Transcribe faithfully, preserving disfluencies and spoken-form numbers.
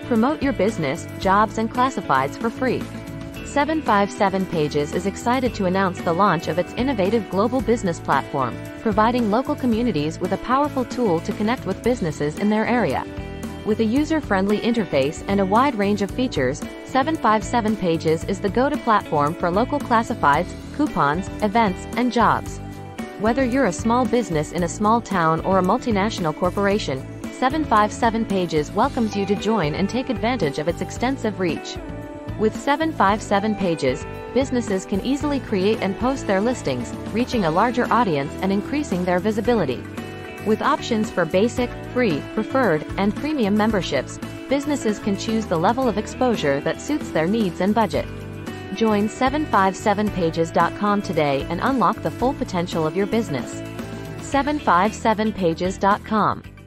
Promote your business, jobs and classifieds for free. seven five seven Pages is excited to announce the launch of its innovative global business platform, providing local communities with a powerful tool to connect with businesses in their area. With a user-friendly interface and a wide range of features, seven five seven Pages is the go-to platform for local classifieds, coupons, events, and jobs. Whether you're a small business in a small town or a multinational corporation, seven five seven Pages welcomes you to join and take advantage of its extensive reach. With seven five seven Pages, businesses can easily create and post their listings, reaching a larger audience and increasing their visibility. With options for basic, free, preferred, and premium memberships, businesses can choose the level of exposure that suits their needs and budget. Join seven five seven pages dot com today and unlock the full potential of your business. seven five seven pages dot com